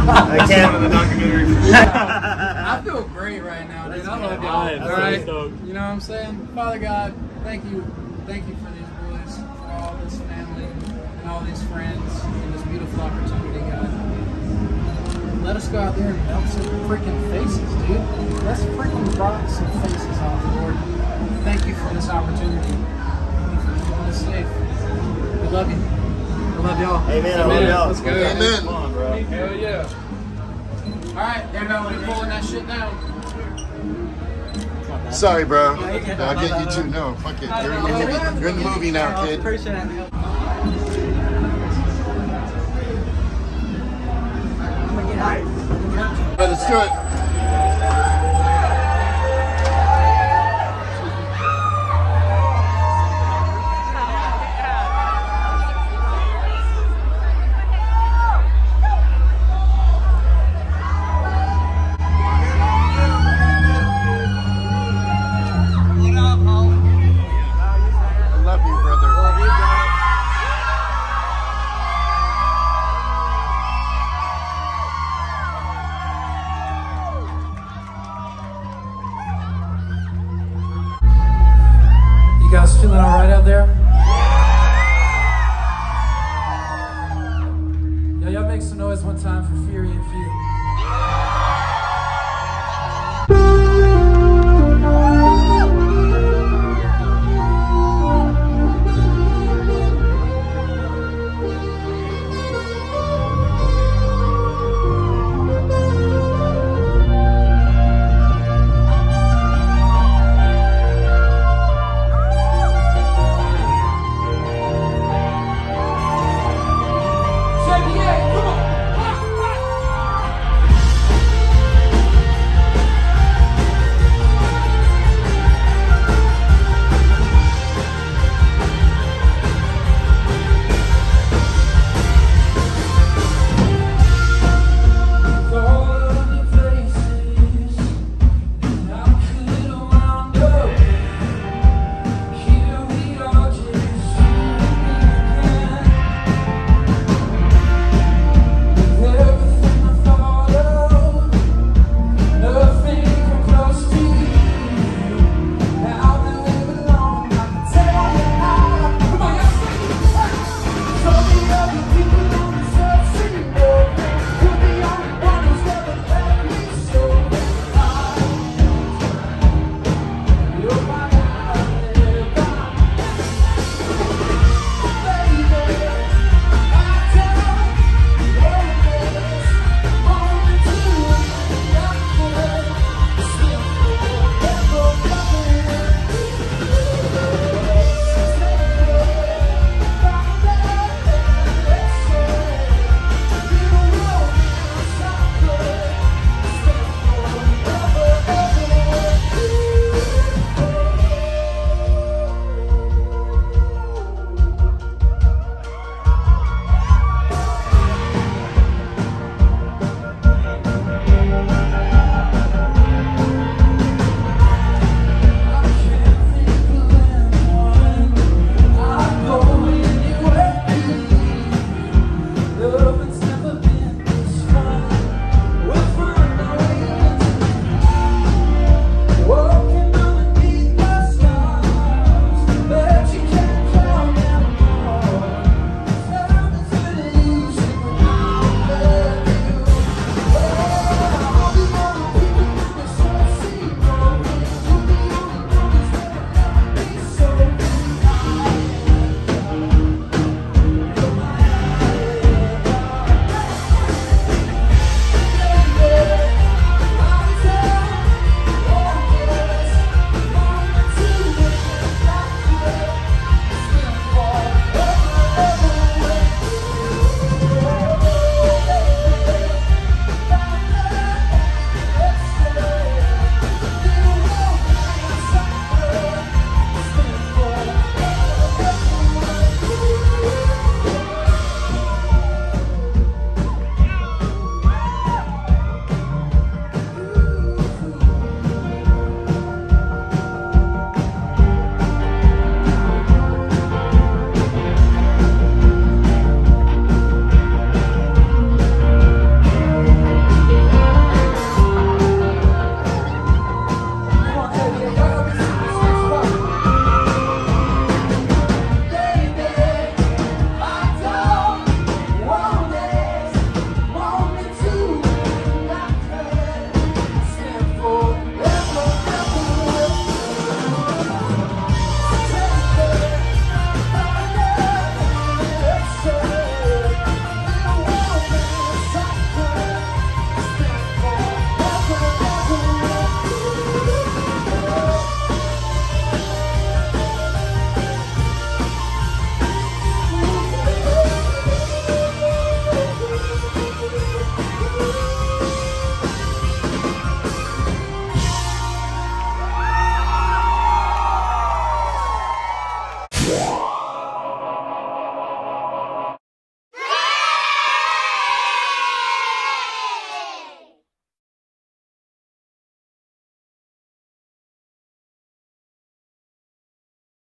I can't. One of the documentary. I feel great right now, dude. I love y'all. All right. You know what I'm saying? Father God, thank you for these boys, for all this family, and all these friends, and this beautiful opportunity, God. Let us go out there and melt some freaking faces, dude. Let's freaking rock some faces off, Lord. Thank you for this opportunity. Thank you for keeping us safe. We love you. I love y'all. Amen. I love y'all. Let's go. Amen. Come on, bro. Hell yeah. All right, everybody pulling that shit down. Sorry, bro. I'll get you too. No, fuck it. You're in the movie. You're in the movie now, kid. Let's do it. You guys feeling all right out there? Yeah, y'all make some noise one time for Fury and Few.